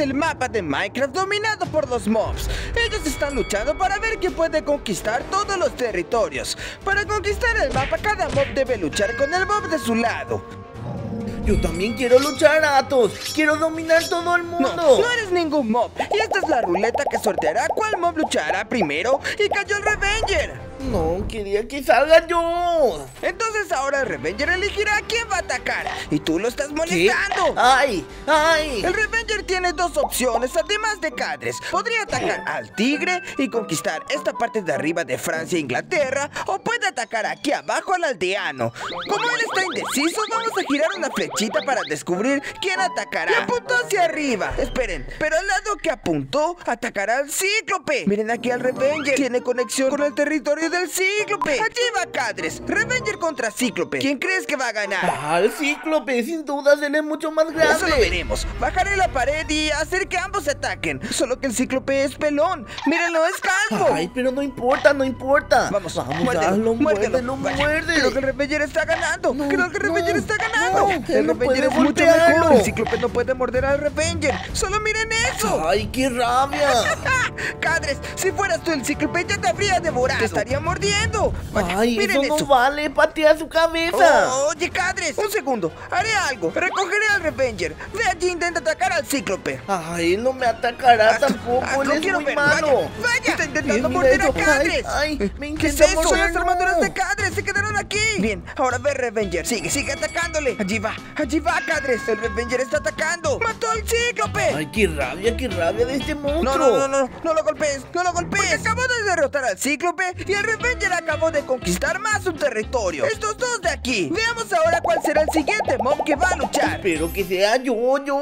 el mapa de Minecraft dominado por los mobs. Ellos están luchando para ver quién puede conquistar todos los territorios. Para conquistar el mapa, cada mob debe luchar con el mob de su lado. Yo también quiero luchar, Atos. Quiero dominar todo el mundo. No eres ningún mob. Y esta es la ruleta que sorteará cuál mob luchará primero. Y cayó el Revenger. No, quería que salga yo. Entonces ahora el Revenger elegirá a quién va a atacar. Y tú lo estás molestando. ¿Qué? ¡Ay! ¡Ay! El Revenger tiene dos opciones, además de Cadres. Podría atacar al tigre y conquistar esta parte de arriba de Francia e Inglaterra. O puede atacar aquí abajo al aldeano. Como él está indeciso, vamos a girar una flechita para descubrir quién atacará. Y apuntó hacia arriba. Esperen, pero al lado que apuntó, atacará al cíclope. Miren aquí al Revenger. Tiene conexión con el territorio del cíclope. Allí va Cadres. Revenger contra cíclope. ¿Quién crees que va a ganar? El cíclope, sin duda, él es mucho más grande. Eso lo veremos. Bajaré la pared y hacer que ambos se ataquen. Solo que el cíclope es pelón. Mírenlo, es calvo. Ay, pero no importa, no importa. Vamos, muérdelo. Creo que el Revenger está ganando. Creo que el Revenger está ganando. El Revenger es mucho mejor. El cíclope no puede morder al Revenger. Solo miren eso. Ay, qué rabia. Cadres, si fueras tú el cíclope ya te habría devorado. Te estaría mordiendo. Ay, miren eso no vale. Patea su cabeza. Oye, Cadres, un segundo. Haré algo. Recogeré al Revenger. Ve allí e intenta atacar al cíclope. Ay, él no me atacará tampoco. Él es muy malo. Vaya, está intentando morder a Cadres. Ay, me ¿Qué es intenta eso? morder. Las armaduras de Cadres se quedaron aquí. Bien, ahora ve Revenger. Sigue atacándole. Allí va Cadres. El Revenger está atacando. ¡Mató al cíclope! Ay, qué rabia de este monstruo. No lo golpees. Porque acabó de derrotar al cíclope y el Revenger acabó de conquistar más un territorio. Estos dos de aquí. Veamos ahora cuál será el siguiente mob que va a luchar. Espero que sea yo.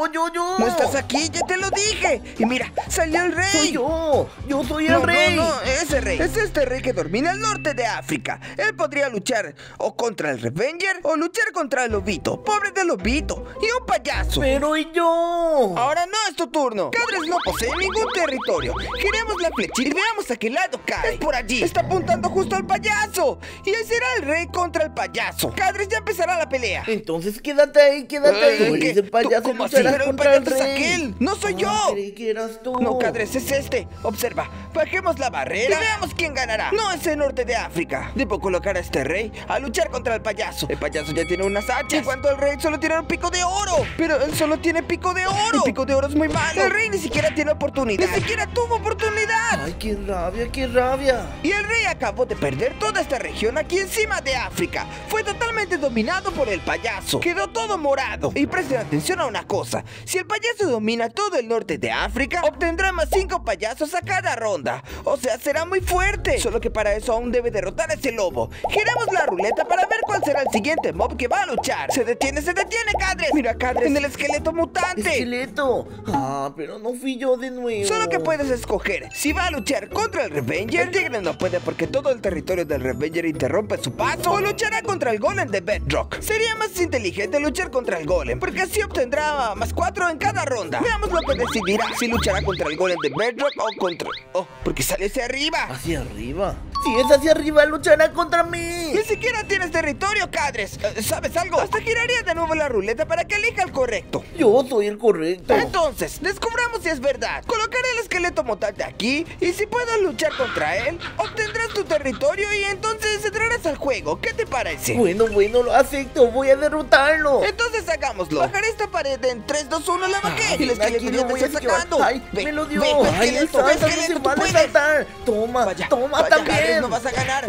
No estás aquí, ya te lo dije. Y mira, salió el rey. Soy yo soy el rey. No, ese rey. Es este rey que domina el norte de África. Él podría luchar o contra el Revenger o luchar contra el lobito. Pobre del lobito. Y un payaso. Pero ¿y yo? Ahora no es tu turno. Cadres no posee ningún territorio. Giremos la flechita y veamos a qué lado cae. Es por allí. Está apuntando justo al payaso. Y ese será el rey contra el payaso. Cadres, ya empezará la pelea. Entonces quédate ahí. Tú eres el payaso. ¿Cómo así? Pero el payaso es aquel. No soy yo. Creí que eras tú. No, Cadres, es este. Observa. Bajemos la barrera y veamos quién ganará. No es el norte de África. Debo colocar a este rey a luchar contra el payaso. El payaso ya tiene unas hachas. En cuanto al rey solo tiene un pico de oro. Pero él solo tiene pico de oro. El pico de oro es muy malo. El rey ni siquiera tiene oportunidad. Ni siquiera tuvo oportunidad. Ay, qué rabia. Y el rey acabó de perder toda esta región aquí encima de África. Fue totalmente dominado por el payaso. Quedó todo morado. Y presten atención a una cosa. Si el payaso domina todo el norte de África, obtendrá más 5 payasos a cada ronda. O sea, será muy fuerte. Solo que para eso aún debe derrotar a ese lobo. Giremos la ruleta para ver cuál será el siguiente mob que va a luchar. Se detiene, Cadres. Mira, Cadres, en el esqueleto mutante. ¿Esqueleto? Pero no fui yo de nuevo. Solo que puedes escoger si va a luchar contra el Revenger. El tigre no puede porque todo el territorio del Revenger interrumpe su paso. O luchará contra el golem de Bedrock. Sería más inteligente luchar contra el golem, porque así obtendrá más 4 en cada ronda. Veamos lo que decidirá. Si luchará contra el golem de Bedrock o contra... porque sale hacia arriba. ¿Hacia arriba? Si es hacia arriba, luchará contra mí. Ni siquiera tienes territorio, Cadres. ¿Sabes algo? Hasta giraría de nuevo la ruleta para que elija el correcto. Yo soy el correcto. Entonces, descubramos si es verdad. Colocaré el esqueleto mutante aquí y si puedo luchar contra él, obtendrás tu territorio y entonces entrarás al juego. ¿Qué te parece? Bueno, lo acepto. Voy a derrotarlo. Entonces hagámoslo. Bajaré esta pared en 3, 2, 1, la bajé. Y el esqueleto ya te está sacando. Ay, me lo dio. Ay, esqueleto, no se vale saltar. Toma también. No vas a ganar.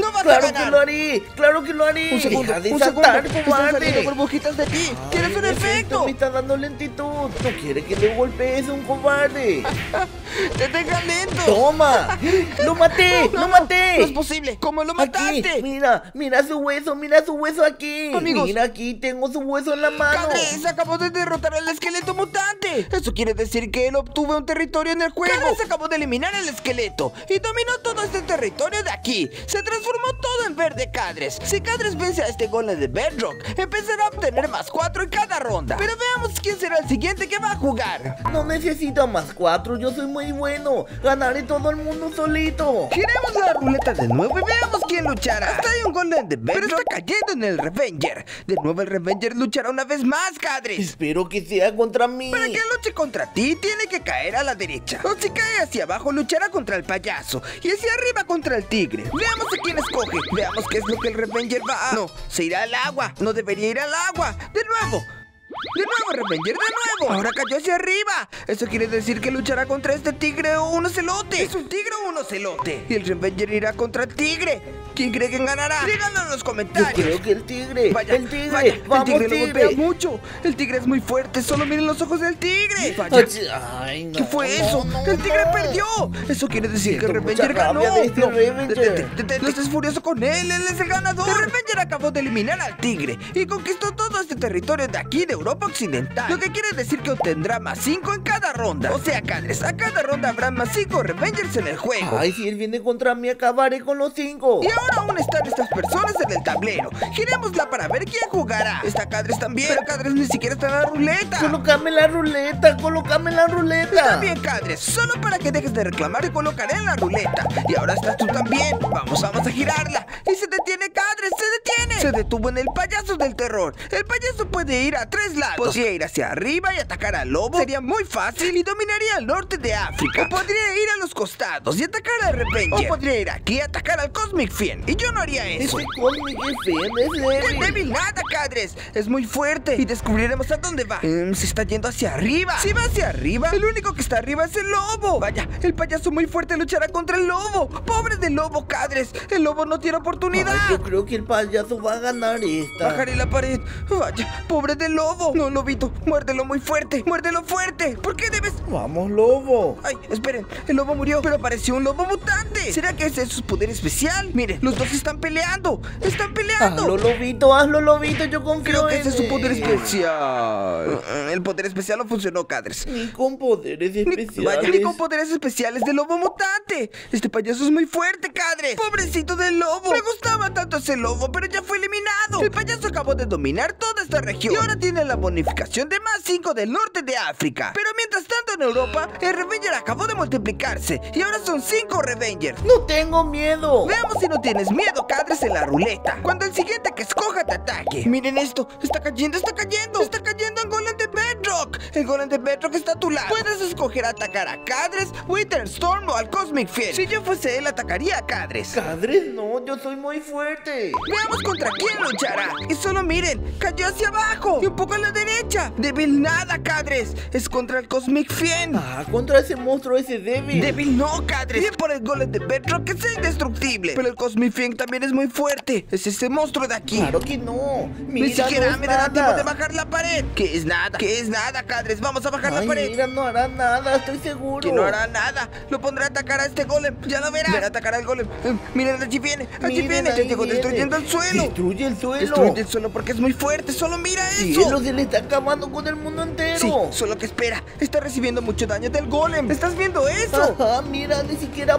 Claro que lo haré. Un segundo. Deja de saltar, cobarde. Están saliendo burbujitas de ti. Tienes un efecto. Me está dando lentitud. No quiere que le golpees, un cobarde. Te deja lento. Toma. Lo maté. No es posible. ¿Cómo lo mataste? Aquí. Mira su hueso aquí. Amigos, mira aquí, tengo su hueso en la mano. Cadres acabó de derrotar al esqueleto mutante. Eso quiere decir que él obtuvo un territorio en el juego. Cadres acabó de eliminar el esqueleto y dominó todo este territorio de aquí aquí. Se transformó todo en verde, Cadres. Si Cadres vence a este golem de Bedrock, empezará a obtener más 4 en cada ronda. Pero veamos quién será el siguiente que va a jugar. No necesito más 4, yo soy muy bueno. Ganaré todo el mundo solito. Giremos la ruleta de nuevo y veamos quién luchará. Hasta hay un golem de Bedrock, pero está cayendo en el Revenger. De nuevo el Revenger luchará una vez más, Cadres. Espero que sea contra mí. Para que luche contra ti, tiene que caer a la derecha. O si cae hacia abajo, luchará contra el payaso. Y hacia arriba contra el tigre. Veamos a quién escoge. Veamos qué es lo que el Revenger va a... No, se irá al agua. No debería ir al agua. De nuevo. De nuevo, Revenger, de nuevo. Ahora cayó hacia arriba. Eso quiere decir que luchará contra este tigre o un ocelote. ¿Es un tigre o un ocelote? Y el Revenger irá contra el tigre. ¿Quién cree que ganará? Díganlo en los comentarios. Yo creo que el tigre. Vaya, el tigre. Vaya, Vamos, el tigre tigre. lo golpea mucho. El tigre es muy fuerte. Solo miren los ojos del tigre. Vaya. Ay, no, ¿Qué fue eso? no, ¡El tigre no. perdió! Eso quiere decir que el Siento Revenger mucha ganó. rabia de este Revenger. No estés furioso con él es el ganador. El Revenger acabó de eliminar al tigre y conquistó todo este territorio de aquí, de Europa Occidental. Lo que quiere decir que obtendrá más 5 en cada ronda. O sea, Cadres, a cada ronda habrá más 5 Revengers en el juego. Ay, si él viene contra mí, acabaré con los 5. Y ahora aún están estas personas en el tablero. Girémosla para ver quién jugará. Está Cadres también, pero Cadres ni siquiera está en la ruleta. Colócame la ruleta, colócame la ruleta. Está bien, Cadres, solo para que dejes de reclamar te colocaré en la ruleta. Y ahora estás tú también. Vamos a girarla. Y se detiene, Cadres, se detiene. Se detuvo en el payaso del terror. El payaso puede ir a 3 lados. Podría ir hacia arriba y atacar al lobo. Sería muy fácil y dominaría el norte de África. O podría ir a los costados y atacar al Revenger. O podría ir aquí y atacar al Cosmic Fiend. Y yo no haría eso. Ese Cosmic Fiend es No es débil. débil nada, Cadres. Es muy fuerte. Y descubriremos a dónde va. Se está yendo hacia arriba. Si va hacia arriba, el único que está arriba es el lobo. Vaya, el payaso muy fuerte luchará contra el lobo. Pobre del lobo, Cadres. El lobo no tiene oportunidad. Ay, yo creo que el payaso va a ganar esta. Bajaré la pared. Vaya, pobre del lobo. No, lobito, muérdelo muy fuerte. Muérdelo fuerte. ¿Por qué debes...? Vamos, lobo. Ay, esperen, el lobo murió, pero apareció un lobo mutante. ¿Será que ese es su poder especial? Miren, los dos están peleando. Están peleando. Hazlo, lobito, yo confío Creo que en ese es su poder él. especial. El poder especial no funcionó, Cadres. Ni con poderes especiales. Vaya, ni con poderes especiales de lobo mutante. Este payaso es muy fuerte, Cadres. Pobrecito del lobo. Me gustaba tanto ese lobo, pero ya fue eliminado. El payaso acabó de dominar toda esta región y ahora tiene la bonificación de más 5 del norte de África. Pero mientras tanto en Europa, el Revenger acabó de multiplicarse y ahora son 5 Revengers. No tengo miedo. Veamos si no tienes miedo, Cadres, en la ruleta. Cuando el siguiente que escoja te ataque. Miren esto, está cayendo, está cayendo. Está cayendo en Golem de Bedrock. El Golem de Bedrock está a tu lado. Puedes escoger atacar a Cadres, Winterstorm o al Cosmic Fiend. Si yo fuese él, atacaría a Cadres. Cadres, no, yo soy muy fuerte. Veamos contra quién luchará. Y solo miren, cayó hacia abajo y un poco a la derecha. Débil nada, Cadres. Es contra el Cosmic Fiend. Ah, contra ese monstruo ese débil. Débil no, Cadres. Bien por el Golem de Bedrock, que es indestructible. Pero el Cosmic Fiend también es muy fuerte. Es ese monstruo de aquí. Claro que no. Mira, Ni siquiera no es me dará nada. tiempo de bajar la pared. ¿Qué es nada? ¿Qué es nada, Cadres? Vamos a bajar Ay, la pared. mira, no hará nada, estoy seguro. Que no hará nada. Lo pondré a atacar a este golem. Ya lo verás. Verá a atacar al golem. Miren, allí viene. Allí Miren, viene. Ya ahí llegó viene. destruyendo el suelo. Destruye el suelo. Destruye el suelo porque es muy fuerte. Solo mira eso. Cielo, se le está acabando con el mundo entero. Sí, solo que espera. Está recibiendo mucho daño del golem. ¿Estás viendo eso? Ajá, mira, ni siquiera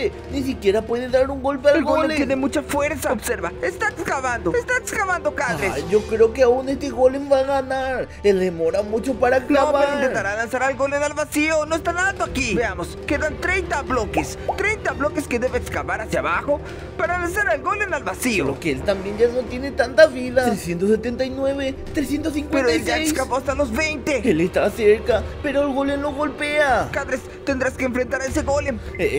puede dar un golpe al El golem golem. tiene mucha fuerza. Observa. Está excavando, Cadres. Ay, yo creo que aún este golem va a ganar. Él demora mucho para No, clavar. pero intentará lanzar al golem al vacío. No está dando aquí. Veamos, quedan 30 bloques. 30 bloques que debe excavar hacia abajo para lanzar al golem al vacío. Solo que él también ya no tiene tanta vida. 379, 356. Pero él ya excavó hasta los 20. Él está cerca, pero el golem lo golpea. Cadres, tendrás que enfrentar a ese golem.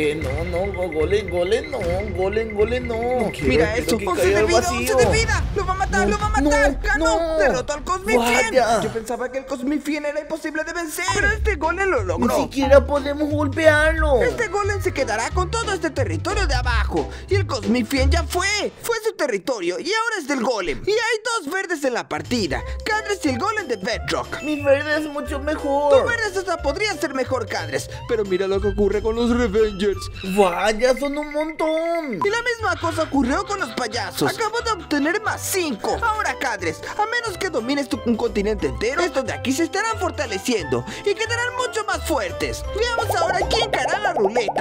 Golem no. Mira Quiero eso, que 11 caiga de al vida, vacío. 11 de vida. Lo va a matar, lo va a matar. No, Ganó, no. derrotó al Cosmic Fiend. Vaya. Yo pensaba que el Cosmic Fiend era imposible de vencer, pero este golem lo Ni logró. siquiera podemos golpearlo. Este golem se quedará con todo este territorio de abajo. Y el Cosmic Fiend ya fue su territorio y ahora es del golem. Y hay 2 verdes en la partida, Cadres y el golem de Bedrock. Mi verde es mucho Tu mejor. verdes hasta podría ser mejor, Cadres, pero mira lo que ocurre con los Revengers. Vaya, son un montón. Y la misma cosa ocurrió con los payasos. Acabo de obtener más 5. Ahora, Cadres, a menos que domines un continente entero, estos de aquí se estarán fortaleciendo y quedarán mucho más fuertes. Veamos ahora quién caerá en la ruleta.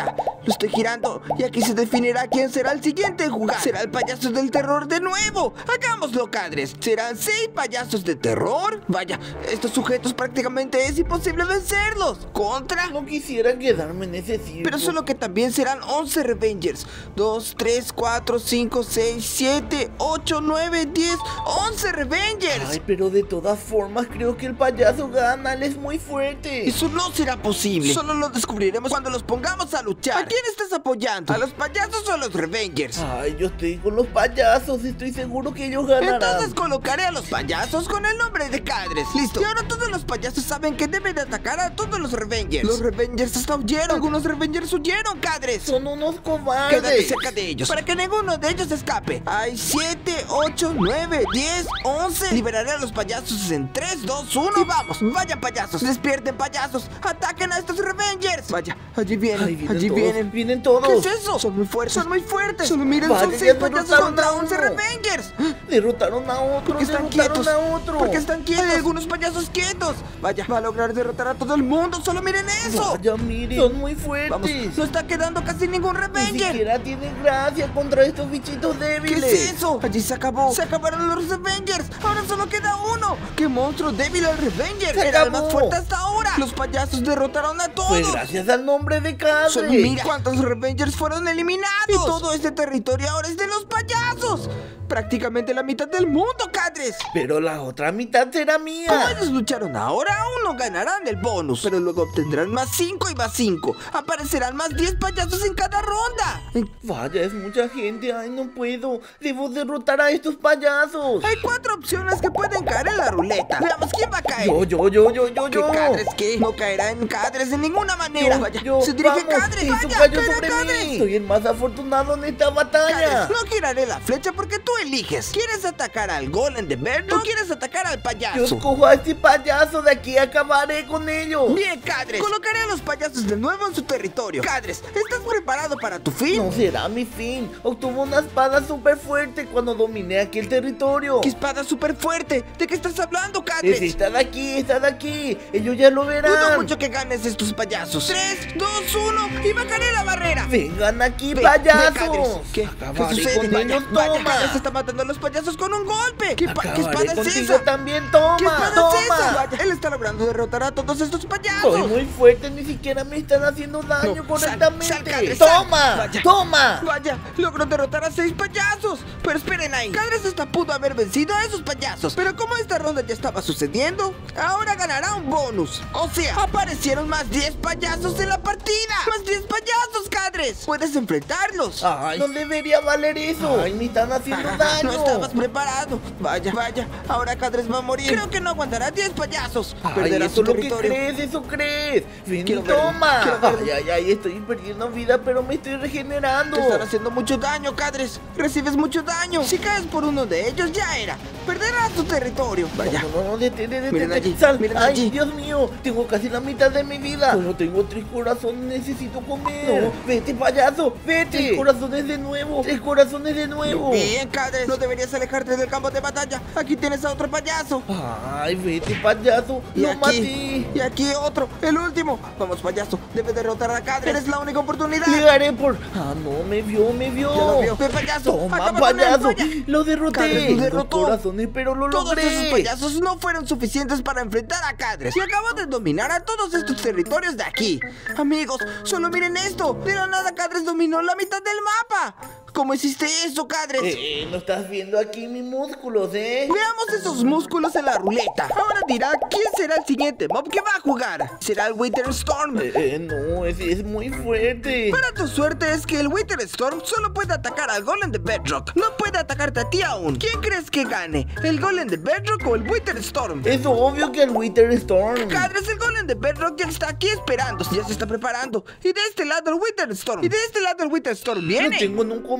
Lo estoy girando y aquí se definirá quién será el siguiente en jugar. Será el payaso del terror de nuevo. Hagámoslo, Cadres. Serán 6 payasos de terror. Vaya, estos sujetos prácticamente es imposible vencerlos. Contra. No quisiera quedarme en ese circo. Pero solo que también serán 11 Revengers. 2, 3, 4, 5, 6, 7, 8, 9, 10, 11 Revengers. Ay, pero de todas formas creo que el payaso gana, él es muy fuerte. Eso no será posible. Solo lo descubriremos cuando los pongamos a luchar. ¿A quién estás apoyando? ¿A los payasos o a los Revengers? Ay, yo estoy con los payasos, estoy seguro que ellos ganarán. Entonces colocaré a los payasos con el nombre de Cadres. Listo. Y ahora todos los payasos saben que deben de atacar a todos los Revengers. Los Revengers hasta huyeron. Algunos Revengers huyeron, Cadres. Son unos cobardes. Quédate cerca de ellos para que ninguno de ellos escape. Hay 7, 8, 9, 10, 11. Liberaré a los payasos en 3, 2, 1. Y vamos, vayan payasos. Despierten payasos. Ataquen a estos Revengers. Vaya, allí vienen. Ay, allí todos, vienen. Vienen todos. ¿Qué es eso? Son muy fuertes. Son muy fuertes. Solo miren, Vale, son ya 6 payasos derrotaron contra a 11 uno. Revengers. Derrotaron a otro, ¿Por qué están derrotaron quietos? a otro. ¿Por qué están quietos? Hay algunos payasos quietos. Vaya, va a lograr derrotar a todo el mundo. Solo miren eso. Vaya, miren, son muy fuertes. Vamos, no está quedando casi ningún Ni Revenger. siquiera tiene gracia contra estos bichitos ¿Qué débiles. es eso? Allí se acabó. Se acabaron los Revengers. Ahora solo queda uno. ¡Qué monstruo débil el Revenger! Se Era el acabó. más fuerte hasta ahora. Los payasos derrotaron a todos. Fue gracias al nombre de Cadre. Solo mira cuántos Revengers fueron eliminados. Y todo este territorio ahora es de los payasos. Prácticamente la mitad del mundo, Cadres. Pero la otra mitad será Como mía. ellos lucharon ahora, aún no ganarán el bonus. Pero luego obtendrán más 5 y más 5. Aparecerán más 10 payasos en cada ronda. Vaya, es mucha gente. Ay, no puedo. Debo derrotar a estos payasos. Hay 4 opciones que pueden caer en la ruleta. Veamos quién va a caer. ¿Qué Cadres qué? No caerá en Cadres de ninguna manera. Vaya, se dirige vamos, Cadres. eso Vaya, cayó caerá sobre Cadres. mí. Soy el más afortunado en esta batalla. Cadres, no giraré la flecha porque tú eliges. ¿Quieres atacar al golem de Bedrock o quieres atacar al Yo payaso? escojo a este payaso, de aquí acabaré con ellos. Bien, Cadres. Colocaré a los payasos de nuevo en su territorio. Cadres, ¿estás preparado para tu fin? No será mi fin. Obtuve una espada súper fuerte cuando dominé aquel territorio. ¡Qué espada súper fuerte! ¿De qué estás hablando, Cadres? Está de aquí, está de aquí. Ellos ya lo verán. Dudo mucho que ganes estos payasos. 3, 2, 1 y bajaré la barrera. Vengan aquí, Ve, payasos. Cadres. ¿Qué Acabaré sucede? con ellos, Vaya, toma. Cadres está matando a los payasos con un golpe. ¿Qué Acabaré espada es contigo esa? también, toma. ¿Qué espada toma. es esa? Vaya, él está logrando derrotar a todos estos payasos. Soy muy fuerte, ni siquiera me están haciendo daño No, correctamente. sal, Cadres, toma, sal. Vaya. toma. Vaya, logró derrotar a 6 payasos. Pero esperen ahí, Cadres hasta pudo haber vencido a esos payasos. Pero como esta ronda ya estaba sucediendo, ahora ganará un bonus. O sea, aparecieron más 10 payasos en la partida. Más 10 payasos, Cadres. Puedes enfrentarlos. Ay, no debería valer eso. Ay, me están haciendo daño. No estabas preparado. Vaya, vaya, ahora Cadres va a morir. Creo que no aguantará 10 payasos. Ay, Perderá eso su es lo que territorio. crees, eso crees. Ven y Quiero verlo, toma. quiero verlo. Ay, estoy perdiendo vida, pero me estoy regenerando. Te están haciendo mucho daño, Cadres. Recibes mucho daño. Si caes por uno de ellos, ya era. Perderás tu territorio. Vaya. No, detente. Miren allí, Sal. miren Ay, allí. Dios mío, tengo casi la mitad de mi vida. Solo tengo 3 corazones, necesito comer. No, vete, payaso, vete. 3 corazones de nuevo, 3 corazones de nuevo. Bien, Cadres. No deberías alejarte del campo de batalla. Aquí tienes a otro payaso. Ay, vete, payaso, Y lo aquí, maté. y aquí otro, el último. Vamos, payaso, debes derrotar a Cadres. Eres la única oportunidad. Llegaré por... Ah, no, me vio. Ya lo vio. Ve, payaso. Toma, acaba con él, payaso. vaya. Lo derroté. Cadres lo derrotó. 2 corazones, pero lo Todos logré. esos payasos no fueron suficientes para enfrentar a Cadres y acabo de dominar a todos estos territorios de aquí. Amigos, solo miren esto. De la nada Cadres dominó la mitad del mapa. ¿Cómo hiciste eso, Cadres? No estás viendo aquí mis músculos, Veamos esos músculos en la ruleta. Ahora dirá quién será el siguiente mob que va a jugar. ¿Será el Wither Storm? No, es muy fuerte. Para tu suerte es que el Wither Storm solo puede atacar al Golem de Bedrock. No puede atacarte a ti aún. ¿Quién crees que gane? ¿El Golem de Bedrock o el Wither Storm? Es obvio que el Wither Storm. Cadres, el Golem de Bedrock ya está aquí esperando. Ya se está preparando. Y de este lado el Wither Storm. Y de este lado el Wither Storm No viene. tengo nunca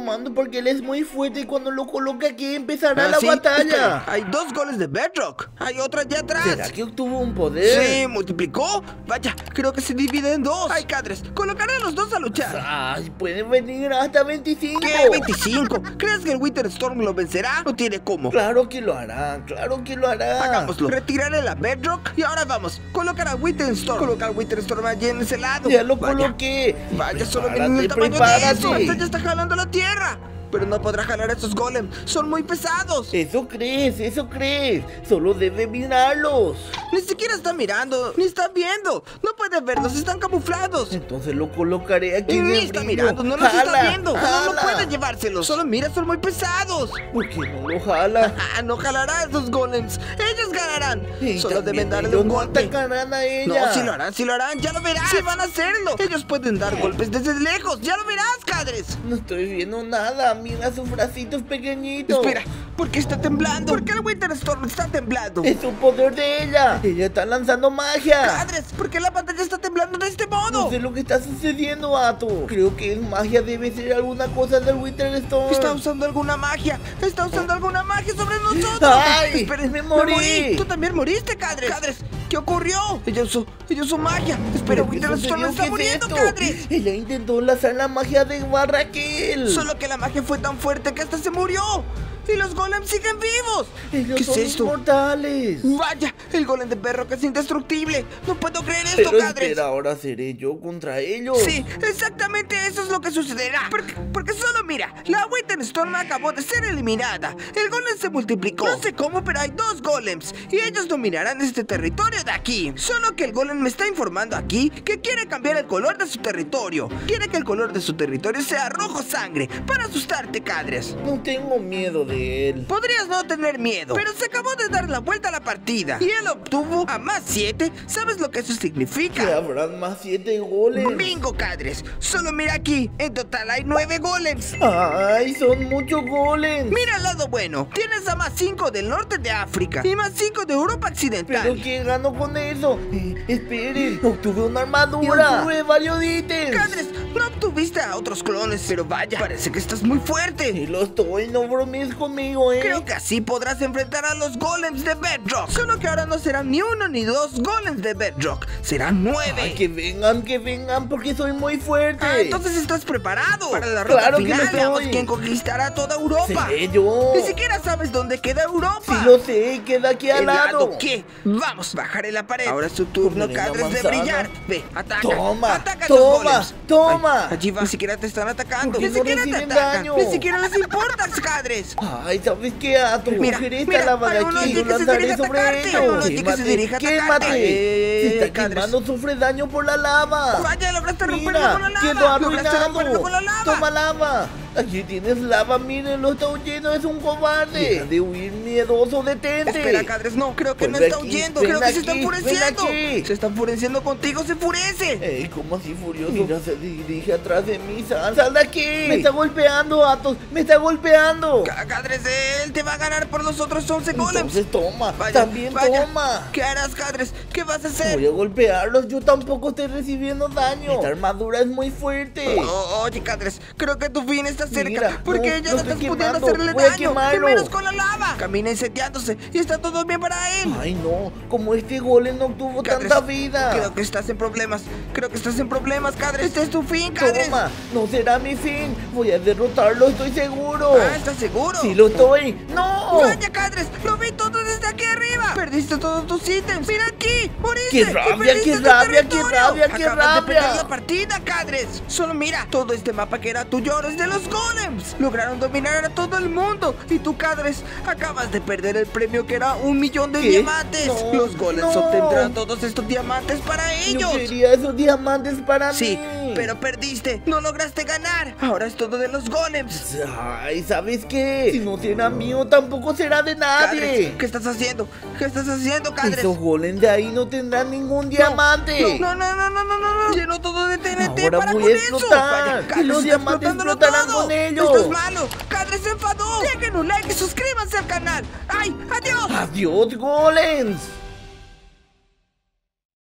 quemando porque él es muy fuerte y cuando lo coloque aquí empezará la sí, batalla. espera, hay 2 golems de Bedrock. Hay otra allá atrás. ¿Será que obtuvo un poder? Sí, multiplicó. Vaya, creo que se divide en 2. Ay, Cadres, colocaré a los 2 a luchar. Ay, pueden venir hasta 25. ¿Qué? 25. ¿Crees que el Winter Storm lo vencerá? No tiene cómo. Claro que lo hará, claro que lo hará. Hagámoslo. Retiraré la Bedrock y ahora vamos. Colocar a Winter Storm. Colocar a Winter Storm allí en ese lado. Ya lo Vaya. coloqué. Vaya, solo Prepárate, miren el tamaño de prepárate. eso. Esta ya está jalando la tierra. Pero no podrá jalar a esos golems. Son muy pesados. Eso crees, eso crees. Solo debe mirarlos. Ni siquiera está mirando, ni está viendo. No puede verlos, están camuflados. Entonces lo colocaré aquí en Ni el está brillo. mirando, no los está Jala, viendo. No jala. puede llevárselos. Solo mira, son muy pesados. ¿Por qué no lo jala? Ah, no jalará a esos golems. Ellos ganarán. Y Solo también deben darle ellos un no golpe. atacarán a ella. No, sí lo harán, ya lo verás. Sí van a hacerlo. Ellos pueden dar golpes desde lejos, ya lo verás, Cadres. No estoy viendo nada. Mira sus bracitos pequeñitos. Espera, ¿por qué está temblando? ¿Por qué el Winter Storm está temblando? Es un poder de ella. Ella está lanzando magia. Cadres, ¿por qué la pantalla está temblando de este modo? No sé lo que está sucediendo, Ato. Creo que es magia, debe ser alguna cosa del Winter Storm. Está usando alguna magia. Está usando alguna magia sobre nosotros. ¡Ay! Esperen, ¡Me morí! Tú también moriste, Cadres. Cadres, ¿qué ocurrió? Ella usó magia. Espera, ¿Pero qué Winter Storm sucedió? está ¿Qué es muriendo, esto? Cadres. Ella intentó lanzar la magia de Raquel. Solo que la magia fue tan fuerte que hasta se murió. Y los golems siguen vivos. Ellos ¿Qué es son esto? inmortales. Vaya, el golem de perro que es indestructible. No puedo creer esto, Pero Cadres. espera, ahora seré yo contra ellos. Sí, exactamente eso es lo que sucederá. Porque solo mira, la Winter Storm acabó de ser eliminada. El golem se multiplicó. No sé cómo, pero hay 2 golems. Y ellos dominarán este territorio de aquí. Solo que el golem me está informando aquí que quiere cambiar el color de su territorio. Quiere que el color de su territorio sea rojo sangre. Para asustarte, Cadres. No tengo miedo de él. Podrías no tener miedo, pero se acabó de dar la vuelta a la partida. Y él obtuvo a más 7. ¿Sabes lo que eso Que significa? habrán más 7 goles. Bingo, Cadres. Solo mira aquí. En total hay 9 golems. Ay, son muchos goles. Mira el lado bueno. Tienes a más 5 del norte de África y más 5 de Europa Occidental. ¿Pero qué gano con eso? Espere, obtuve una armadura. Obtuve varios ítems. Cadres, no obtuviste a otros clones, pero vaya, parece que estás muy fuerte. Y lo estoy, no bromees conmigo, Creo que así podrás enfrentar a los golems de Bedrock. Solo que ahora no serán ni 1 ni 2 golems de Bedrock. Serán 9. Ay, que vengan, porque soy muy fuerte. Ah, entonces estás preparado para la ronda Claro que final. lo estoy. Veamos quién conquistará toda Europa. Seré yo. Ni siquiera sabes dónde queda Europa. Sí lo sé, queda aquí al ¿El lado lado. qué? Vamos, bajaré la pared. Ahora es tu turno, Poneré la Cadres, de manzana. brillar. Ve, ataca. Toma, Ataca a toma, los golems. toma. Ay, allí va. Ni siquiera te están atacando. ¿Por qué Ni no siquiera te reciben atacan. daño? Ni siquiera les importa, Cadres. Ay, ¿sabes qué? A tu Mira, mujer esta mira, lava de hay uno aquí. allí Yo que se lanzaré dirige a sobre atacarte. Hay uno allí que se dirige a atacarte. Quémate. Se está Cadres. quemando, sufre daño por la lava. Vaya, lograste romperlo Mira, con la lava. quedó Lograste romperlo arruinado. con la lava. Toma lava. Aquí tienes lava, miren, lo está huyendo, es un cobarde. Deja de huir, miedoso, detente. Espera, Cadres, no, creo que no Vuelve está aquí, huyendo, ven creo que se está aquí, enfureciendo. ven aquí. Se está enfureciendo contigo, se enfurece. Ey, ¿cómo así furioso? Mira, se dirige atrás de mí, sal de aquí. Me está golpeando, Atos, me está golpeando. Cadres, él te va a ganar por los otros 11 golems. Entonces toma, Vaya, también vaya. toma. ¿Qué harás, Cadres? ¿Qué vas a hacer? Voy a golpearlos, yo tampoco estoy recibiendo daño. Esta armadura es muy fuerte. Oye, Cadres, creo que tu fin está cerca. Mira, porque no, ya lo no estás estoy pudiendo quemando, hacerle voy a daño. quemarlo. Y menos con la lava. Camina incendiándose y está todo bien para él. Ay, no, como este golem no tuvo Cadres, tanta vida. Creo que estás en problemas. Creo que estás en problemas, Cadres. Este es tu fin, Cadres. Toma, no será mi fin. Voy a derrotarlo, estoy seguro. Ah, ¿estás seguro? Sí lo estoy. ¡No! Vaya, Cadres, lo vi todo desde aquí arriba. Perdiste todos tus ítems. Mira aquí, moriste. ¡Qué y rabia, perdiste qué tu rabia, qué territorio. rabia, qué Acabas de perder rabia! la partida, Cadres. Solo mira, todo este mapa que era tuyo ahora es de los golems. Lograron dominar a todo el mundo. Y tú, Cadres, acabas de perder el premio que era 1.000.000 de ¿Qué? diamantes. No, Los golems no. obtendrán todos estos diamantes para ellos. Yo quería esos diamantes para Sí, mí. pero perdiste. No lograste ganar. Ahora es todo de los golems. Ay, ¿sabes qué? Si no será mío, tampoco será de nadie. Cadres, ¿qué estás haciendo? ¿Qué estás haciendo, Cadres? Esos golems de ahí no tendrán ningún diamante. No. Llenó todo de TNT. Ahora para voy con a eso. explotar. Vaya, Y Cadres los está diamantes explotándolo explotarán todo. con ellos. Esto es malo. Cadres se enfadó. Dejen un like y suscríbanse al canal. ¡Ay! ¡Adiós! ¡Adiós, golems!